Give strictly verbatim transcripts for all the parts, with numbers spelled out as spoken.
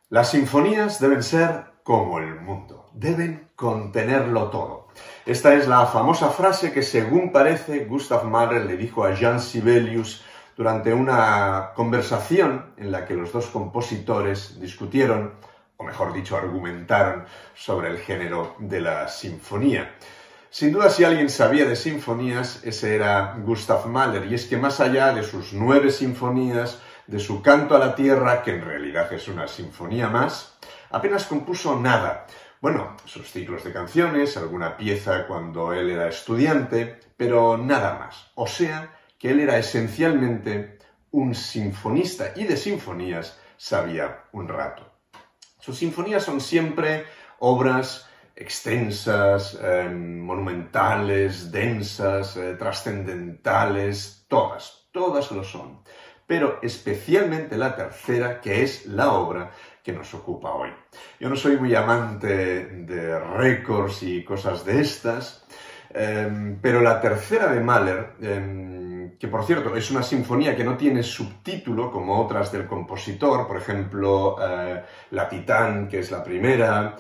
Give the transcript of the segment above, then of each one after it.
Las sinfonías deben ser como el mundo, deben contenerlo todo. Esta es la famosa frase que, según parece, Gustav Mahler le dijo a Jean Sibelius durante una conversación en la que los dos compositores discutieron, o mejor dicho, argumentaron sobre el género de la sinfonía. Sin duda, si alguien sabía de sinfonías, ese era Gustav Mahler, y es que más allá de sus nueve sinfonías, de su Canto a la Tierra, que en realidad es una sinfonía más, apenas compuso nada. Bueno, sus ciclos de canciones, alguna pieza cuando él era estudiante, pero nada más. O sea, que él era esencialmente un sinfonista, y de sinfonías sabía un rato. Sus sinfonías son siempre obras extensas, eh, monumentales, densas, eh, trascendentales, todas, todas lo son. Pero especialmente la tercera, que es la obra que nos ocupa hoy. Yo no soy muy amante de récords y cosas de estas, eh, pero la tercera de Mahler, eh, que por cierto es una sinfonía que no tiene subtítulo como otras del compositor, por ejemplo, eh, La Titán, que es la primera,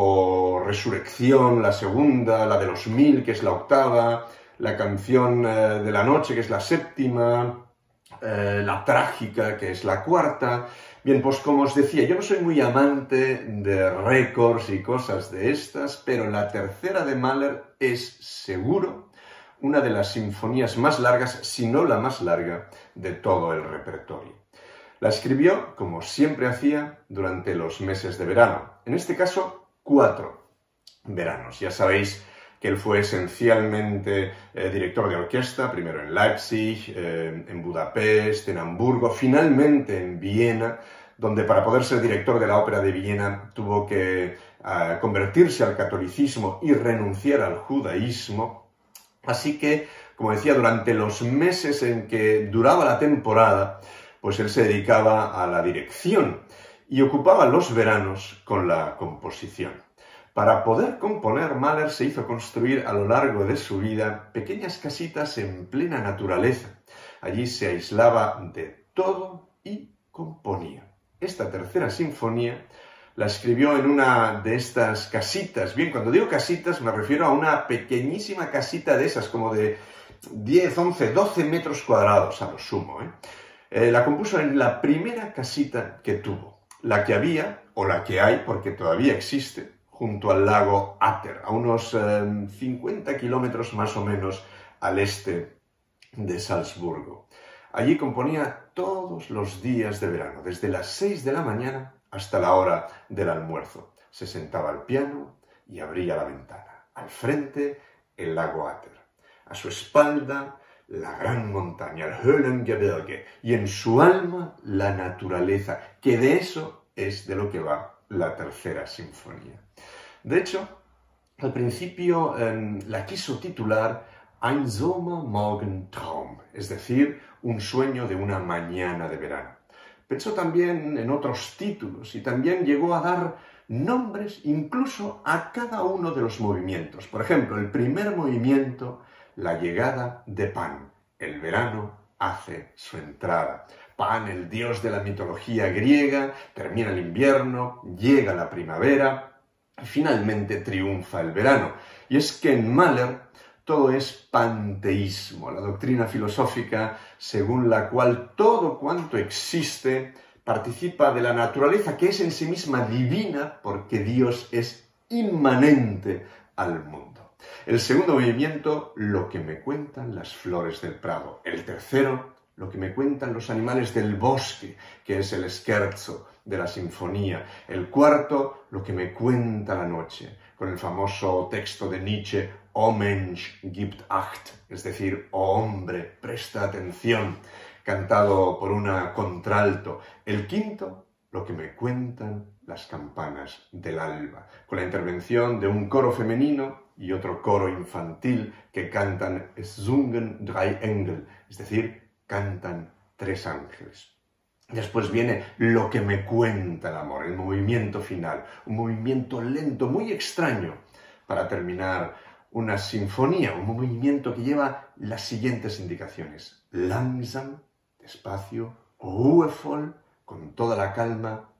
o Resurrección, la segunda, la de los mil, que es la octava, la canción eh, de la noche, que es la séptima, eh, la trágica, que es la cuarta. Bien, pues como os decía, yo no soy muy amante de récords y cosas de estas, pero la tercera de Mahler es seguro una de las sinfonías más largas, si no la más larga, de todo el repertorio. La escribió, como siempre hacía, durante los meses de verano. En este caso, cuatro veranos. Ya sabéis que él fue esencialmente eh, director de orquesta, primero en Leipzig, eh, en Budapest, en Hamburgo, finalmente en Viena, donde para poder ser director de la Ópera de Viena tuvo que eh, convertirse al catolicismo y renunciar al judaísmo. Así que, como decía, durante los meses en que duraba la temporada, pues él se dedicaba a la dirección y ocupaba los veranos con la composición. Para poder componer, Mahler se hizo construir a lo largo de su vida pequeñas casitas en plena naturaleza. Allí se aislaba de todo y componía. Esta tercera sinfonía la escribió en una de estas casitas. Bien, cuando digo casitas me refiero a una pequeñísima casita de esas, como de diez, once, doce metros cuadrados a lo sumo, ¿eh? Eh, la compuso en la primera casita que tuvo, la que había, o la que hay, porque todavía existe, junto al lago Atter, a unos eh, cincuenta kilómetros más o menos al este de Salzburgo. Allí componía todos los días de verano, desde las seis de la mañana hasta la hora del almuerzo. Se sentaba al piano y abría la ventana. Al frente, el lago Atter. A su espalda, la gran montaña, el Höhengebirge, y en su alma, la naturaleza, que de eso es de lo que va la tercera sinfonía. De hecho, al principio eh, la quiso titular Ein Sommermorgentraum, es decir, un sueño de una mañana de verano. Pensó también en otros títulos y también llegó a dar nombres incluso a cada uno de los movimientos. Por ejemplo, el primer movimiento, la llegada de Pan. El verano hace su entrada. Pan, el dios de la mitología griega, termina el invierno, llega la primavera y finalmente triunfa el verano. Y es que en Mahler todo es panteísmo, la doctrina filosófica según la cual todo cuanto existe participa de la naturaleza, que es en sí misma divina porque Dios es inmanente al mundo. El segundo movimiento, lo que me cuentan las flores del prado. El tercero, lo que me cuentan los animales del bosque, que es el scherzo de la sinfonía. El cuarto, lo que me cuenta la noche, con el famoso texto de Nietzsche, O Mensch, gibt acht, es decir, oh hombre, presta atención, cantado por una contralto. El quinto, lo que me cuentan las campanas del alba, con la intervención de un coro femenino y otro coro infantil que cantan Es sungen drei Engel, es decir, cantan tres ángeles. Después viene lo que me cuenta el amor, el movimiento final, un movimiento lento, muy extraño, para terminar una sinfonía, un movimiento que lleva las siguientes indicaciones. Langsam, despacio, ruhevoll, con toda la calma,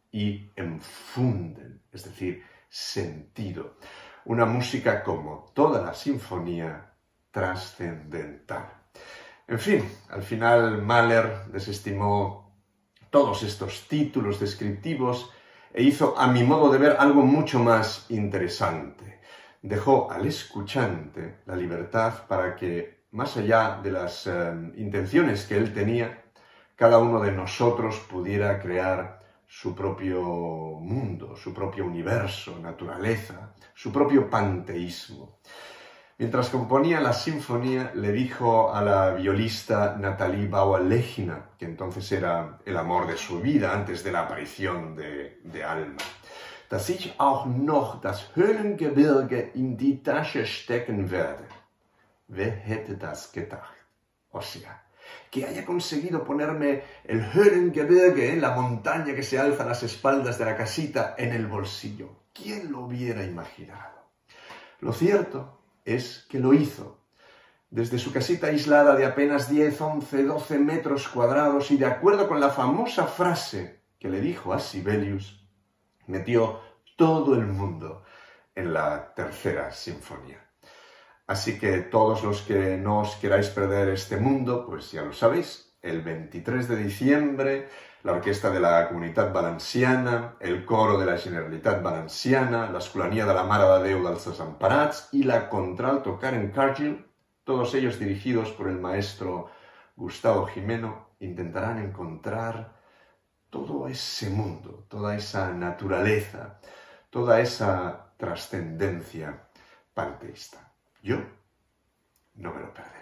y enfunden, es decir, sentido. Una música, como toda la sinfonía, trascendental. En fin, al final Mahler desestimó todos estos títulos descriptivos e hizo, a mi modo de ver, algo mucho más interesante. Dejó al escuchante la libertad para que, más allá de las eh, intenciones que él tenía, cada uno de nosotros pudiera crear su propio mundo, su propio universo, naturaleza, su propio panteísmo. Mientras componía la sinfonía, le dijo a la violista Nathalie Bauer-Lechner, que entonces era el amor de su vida antes de la aparición de, de Alma, dass ich auch noch das Höhlengebirge in die Tasche stecken werde. Wer hätte das gedacht? O sea, que haya conseguido ponerme el Höhlengebirge, la montaña que se alza a las espaldas de la casita, en el bolsillo. ¿Quién lo hubiera imaginado? Lo cierto es que lo hizo. Desde su casita aislada de apenas diez, once, doce metros cuadrados y de acuerdo con la famosa frase que le dijo a Sibelius, metió todo el mundo en la tercera sinfonía. Así que todos los que no os queráis perder este mundo, pues ya lo sabéis, el veintitrés de diciembre, la orquesta de la Comunitat Valenciana, el coro de la Generalitat Valenciana, la Escolania de la Mare de Déu dels Desemparats y la Contralto Karen Cargill, todos ellos dirigidos por el maestro Gustavo Gimeno, intentarán encontrar todo ese mundo, toda esa naturaleza, toda esa trascendencia panteísta. Yo no me lo perderé.